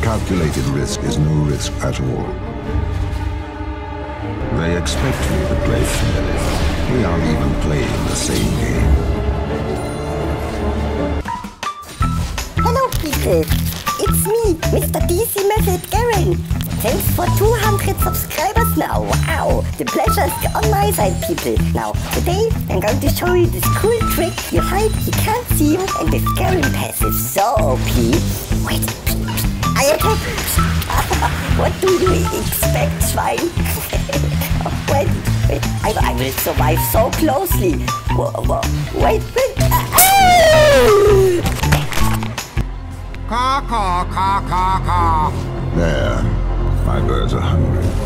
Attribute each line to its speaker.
Speaker 1: Calculated risk is no risk at all. They expect me to play fairly. We aren't even playing the same game.
Speaker 2: Hello people, it's me, Mr. DC Method Garen. Thanks for 200 subscribers now, wow! The pleasure is on my side, people. Now, today I'm going to show you this cool trick. You hide, you can't see him, and this Garen pass is so OP. Wait, I attack! What do you expect, Schwein? Wait, I will survive so closely. Wait.
Speaker 1: There, my birds are hungry.